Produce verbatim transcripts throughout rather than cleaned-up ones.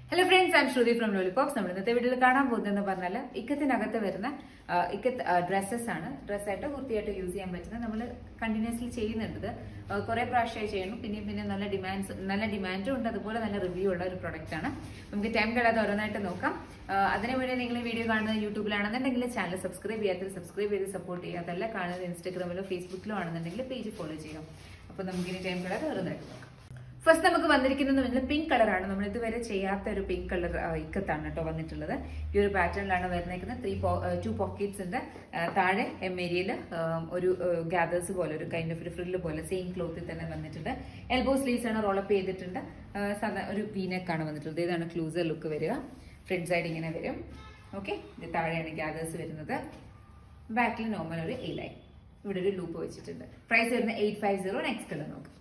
Hello friends, I am Shruti from Lollipops. We will see this video. ഇക്കത്തിനകത്ത് വരുന്ന ikat dresses ആണ് dress ആയിട്ട് വൃത്തിയായിട്ട് use ചെയ്യാൻ പറ്റുന്നത് നമ്മൾ കണ്ടിന്യൂസ്ലി ചെയ്യുന്നുണ്ട് കുറേ പ്രാവശ്യമായി ചെയ്യുന്നു പിന്നെ പിന്നെ നല്ല ഡിമാൻഡ്സ് നല്ല ഡിമാൻഡും ഉണ്ട് അതുപോലെ നല്ല റിവ്യൂ ഉള്ള ഒരു പ്രൊഡക്റ്റ് ആണ് നമുക്ക് ടൈം കളയാതെ ഓരോന്നായിട്ട് നോക്കാം അതിനു വേണ്ടി നിങ്ങൾ ഈ വീഡിയോ കാണുന്നത് യൂട്യൂബിലാണെന്നുണ്ടെങ്കിൽ ചാനൽ സബ്സ്ക്രൈബ് ചെയ്യാത്തത് സബ്സ്ക്രൈബ് ചെയ്ത് സപ്പോർട്ട് ചെയ്യുക അതല്ല കാണുന്നത് ഇൻസ്റ്റാഗ്രാമിലോ ഫേസ്ബുക്കിലോ ആണെന്നുണ്ടെങ്കിൽ പേജ് ഫോളോ ചെയ്യാം അപ്പോൾ നമുക്ക് ഇനി ടൈം കളയാതെ ഓരോന്നായിട്ട് നോക്കാം ഫസ്റ്റ് നമുക്ക് വന്നിരിക്കുന്നത് പിങ്ക് കളറാണ് നമ്മൾ ഇതുവരെ ചെയ്യാത്ത ഒരു പിങ്ക് കളർ ഇക്കത്താണ് കേട്ടോ വന്നിട്ടുള്ളത് ഈ ഒരു പാറ്റേണിലാണ് വരുന്നേക്കുന്നത് ത്രീ ടു പോക്കറ്റ്സിന്റെ താഴെ എം ഏരിയയിൽ ഒരു ഗ്യാദേഴ്സ് പോലെ ഒരു കൈൻഡ് ഓഫ് ഒരു ഫ്രില്ല് പോലെ സെയിം ക്ലോത്തിൽ തന്നെ വന്നിട്ടുണ്ട് എൽബോ സ്ലീവ്സ് ആണ് റോളപ്പ് ചെയ്തിട്ടുണ്ട് സാധാരണ ഒരു വീനെക്കാണ് വന്നിട്ടുള്ളത് ഇതാണ് ക്ലൂസർ ലുക്ക് വരിക ഫ്രണ്ട് സൈഡ് ഇങ്ങനെ വരും ഓക്കെ ഇത് താഴെയാണ് ഗ്യാദേഴ്സ് വരുന്നത് ബാക്കിൽ നോർമൽ ഒരു എ ലൈൻ ഇവിടെ ഒരു ലൂപ്പ് വെച്ചിട്ടുണ്ട് പ്രൈസ് വരുന്നത് eight five zero next colour നോക്കാം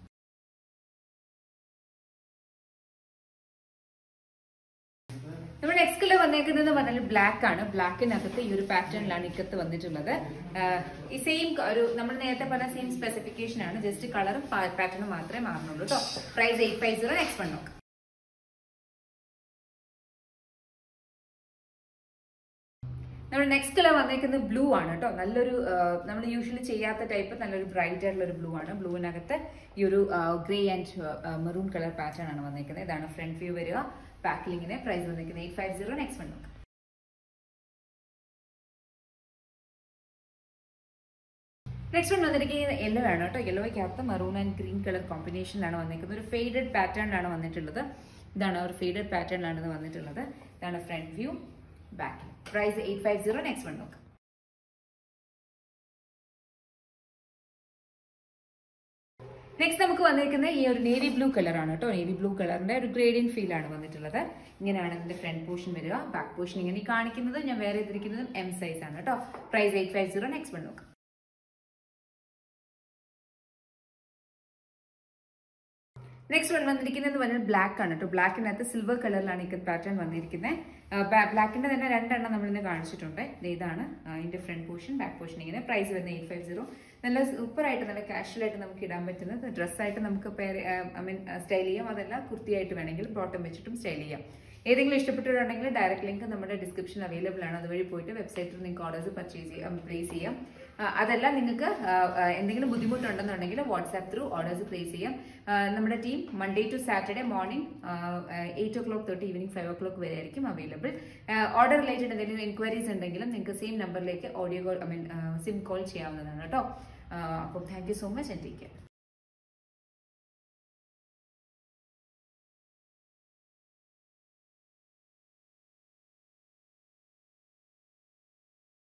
നമ്മുടെ നെക്സ്റ്റ് കളർ വന്നേക്കുന്നത് പറഞ്ഞാൽ ബ്ലാക്ക് ആണ് ബ്ലാക്കിനകത്ത് ഈ ഒരു പാറ്റേണിലാണ് ഇക്കത്ത് വന്നിട്ടുള്ളത് ഈ സെയിം ഒരു നമ്മൾ നേരത്തെ പറഞ്ഞ സെയിം സ്പെസിഫിക്കേഷൻ ആണ് ജസ്റ്റ് കളറും പാറ്റേണും മാത്രമേ മാറുന്നുള്ളൂ കേട്ടോ price eight five zero next one നോക്കാം നമ്മുടെ നെക്സ്റ്റ് കളർ വന്നേക്കുന്നത് ബ്ലൂ ആണ് കേട്ടോ നല്ലൊരു നമ്മൾ യൂഷ്വലി ചെയ്യാത്ത ടൈപ്പ് നല്ലൊരു ബ്രൈറ്റ് ആയിട്ടുള്ള ഒരു ബ്ലൂ ആണ് ബ്ലൂവിനകത്ത് ഈ ഒരു grey and maroon colour pattern ആണ് വന്നേക്കുന്നത് ഇതാണ് ഫ്രണ്ട് വ്യൂ വരിക പാക്കിലിങ്ങിന് പ്രൈസ് വന്നിരിക്കുന്നത് eight five zero next one നോക്കാം നെക്സ്റ്റ് വൺ വന്നിരിക്കുന്നത് യെല്ലോ ആണ് കേട്ടോ യെല്ലോയ്ക്കകത്ത് മെറൂൺ ആൻഡ് ഗ്രീൻ കളർ കോമ്പിനേഷനിലാണ് വന്നിരിക്കുന്നത് ഒരു ഫെയ്ഡഡ് പാറ്റേണിലാണ് വന്നിട്ടുള്ളത് ഇതാണ് ഒരു ഫെയ്ഡഡ് പാറ്റേണിലാണ് ഇത് വന്നിട്ടുള്ളത് ഇതാണ് front view back price eight five zero next one നോക്കാം നെക്സ്റ്റ് നമുക്ക് വന്നിരിക്കുന്നത് ഈ ഒരു നേവി ബ്ലൂ കളറാണ് കേട്ടോ നേവി ബ്ലൂ കളറിന്റെ ഒരു ഗ്രേഡിയൻ ഫീൽ ആണ് വന്നിട്ടുള്ളത് ഇങ്ങനെയാണ് ഇതിന്റെ ഫ്രണ്ട് പോർഷൻ വരിക ബാക്ക് പോർഷൻ ഇങ്ങനെ കാണിക്കുന്നത് ഞാൻ വേറെ ചെയ്തിരിക്കുന്നതും എം സൈസ് ആണ് കേട്ടോ price eight five zero next one നോക്കാം നെക്സ്റ്റ് വൺ വന്നിരിക്കുന്നത് പറഞ്ഞാൽ ബ്ലാക്ക് ആണ് കേട്ടോ ബ്ലാക്കിനകത്ത് സിൽവർ കളറിലാണ് ഈ പാറ്റേൺ വന്നിരിക്കുന്നത് ബ്ലാക്കിന്റെ തന്നെ രണ്ടെണ്ണം നമ്മൾ ഇന്ന് കാണിച്ചിട്ടുണ്ട് ഇതാണ് ഇതിന്റെ ഫ്രണ്ട് പോർഷൻ ബാക്ക് പോർഷൻ ഇങ്ങനെ പ്രൈസ് വരുന്നത് എയ്റ്റ് ഫൈവ് സീറോ നല്ല സൂപ്പർ ആയിട്ട് നല്ല കാഷ്വൽ ആയിട്ട് നമുക്ക് ഇടാൻ പറ്റുന്നത് ഡ്രസ്സായിട്ട് നമുക്ക് ഐ മീൻ സ്റ്റൈൽ ചെയ്യാം അതല്ല കുർത്തിയായിട്ട് വേണമെങ്കിൽ ബോട്ടം വെച്ചിട്ടും സ്റ്റൈൽ ചെയ്യാം ഏതെങ്കിലും ഇഷ്ടപ്പെട്ടിട്ടുണ്ടെങ്കിൽ ഡയറക്റ്റ് ലിങ്ക് നമ്മുടെ ഡിസ്ക്രിപ്ഷൻ അവൈലബിൾ ആണ് അതുവഴി പോയിട്ട് വെബ്സൈറ്റിൽ നിങ്ങൾക്ക് ഓർഡേഴ്സ് പർച്ചേസ് ചെയ്യാം പ്ലേസ് ചെയ്യാം അതല്ല നിങ്ങൾക്ക് എന്തെങ്കിലും ബുദ്ധിമുട്ടുണ്ടെന്നുണ്ടെങ്കിൽ വാട്സാപ്പ് ത്രൂ ഓർഡേഴ്സ് പ്ലേസ് ചെയ്യാം നമ്മുടെ team Monday to Saturday morning eight o'clock തൊട്ട് ഈവനിങ് ഫൈവ് ഓ ക്ലോക്ക് വരെ ആയിരിക്കും അവൈലബിൾ ഓർഡർ റിലേറ്റഡ് എന്തെങ്കിലും എൻക്വയറീസ് ഉണ്ടെങ്കിലും നിങ്ങൾക്ക് സെയിം നമ്പറിലേക്ക് audio call I mean SIM call ചെയ്യാവുന്നതാണ് കേട്ടോ അപ്പം thank you so much and take care